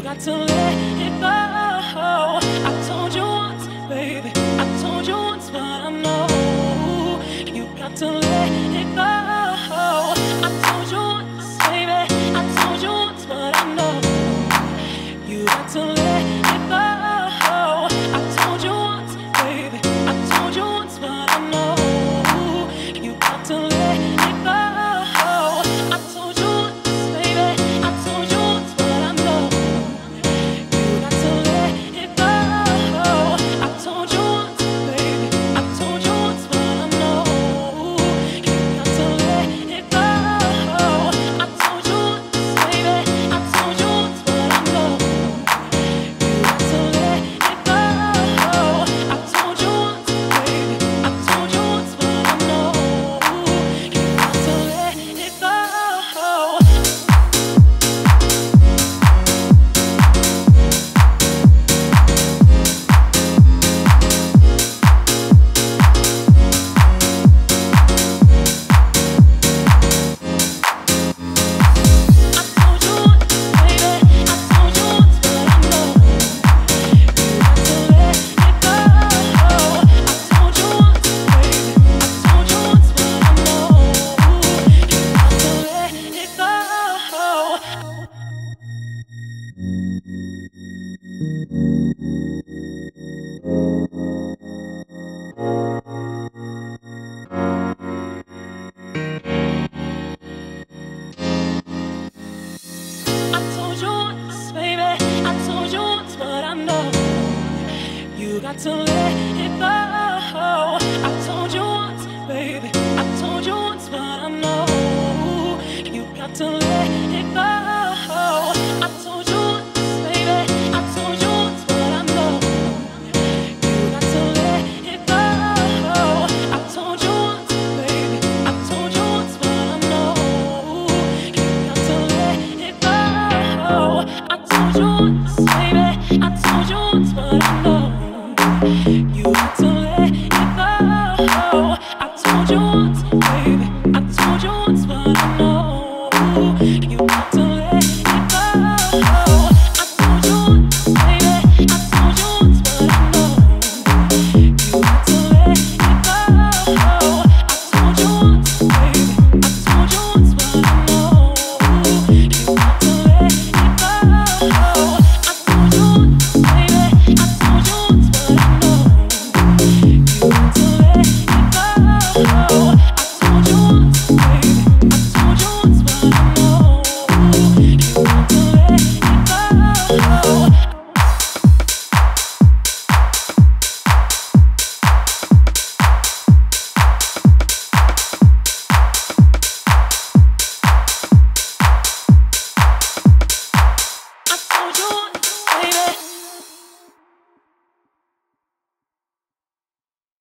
got to let it go. I told you once, baby, I told you once, but I know you got to let it go. I told you once, baby, I told you once, but I know you got to let it go. I told you once, baby, I told you once, but I know you got to let it go. I told you once, baby, I told you once, but I know you got to let it go. I told you once, baby, I told you once, but I know you got to let it go. I told you once, baby, I told you once, but I know you got to let it go. I told you once, baby, I told you once, but I know you got to let it go. You got to let it go. I told you once, baby, I told you once, but I know you got to let it go.